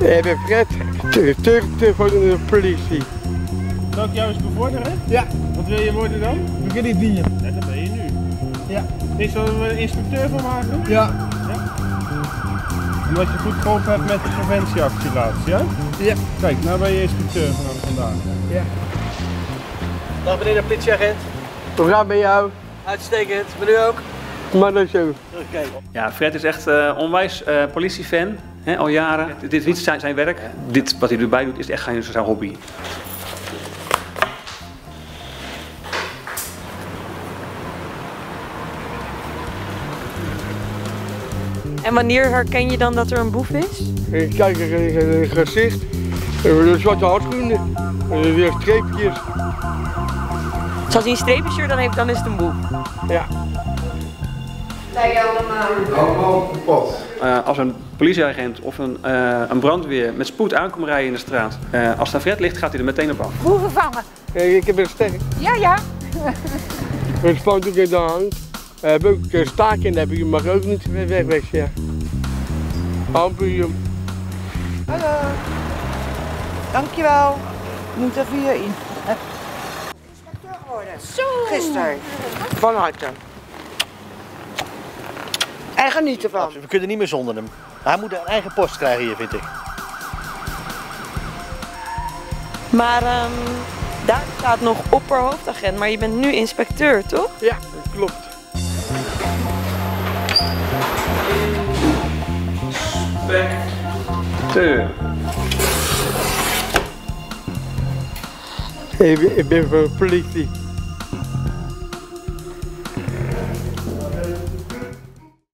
Ik ben Fred, turkte van de politie. Zal ik jou eens bevorderen? Ja. Wat wil je worden dan? Brigadier. Ja, dat ben je nu. Ja. Is er een inspecteur van maken? Ja. Omdat je goed geholpen hebt met de preventieactie laatst, ja? Ja. Kijk, nou ben je inspecteur vandaag. Ja. Dag meneer de politieagent. Hoe gaat het met jou? Uitstekend, ben u ook? Maar dat zo. Terugkijken. Ja, Fred is echt onwijs politiefan, hè, al jaren. Dit is zijn werk. Dit wat hij erbij doet is echt zijn hobby. En wanneer herken je dan dat er een boef is? Ik kijk in het gezicht, de zwarte handschoenen, weer streepjes. Als hij een streepje stuurt, dan is het een boef. Ja. Allemaal kapot. Als een politieagent of een brandweer met spoed aankomt rijden in de straat, als daar Fred ligt, gaat hij er meteen op af. Boeven vangen. Ik heb een sterk. Ja. Een spandoek in de hand. We hebben ook een staakje en heb je mag ook niet weg, ja. Ampurium. Hallo. Dankjewel. Ik moet even hierin. Inspecteur geworden. Zo. Gisteren. Van harte. En geniet ervan. We kunnen niet meer zonder hem. Hij moet een eigen post krijgen hier, vind ik. Maar daar staat nog opperhoofdagent, maar je bent nu inspecteur, toch? Ja, dat klopt. Inspecteur. Ik ben van de politie.